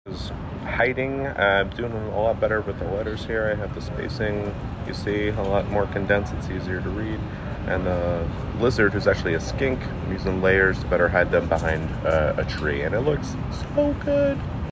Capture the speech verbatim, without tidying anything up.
Is hiding. I'm doing a lot better with the letters here. I have the spacing, you see, a lot more condensed. It's easier to read. And the lizard, who's actually a skink, I'm using layers to better hide them behind uh, a tree. And it looks so good.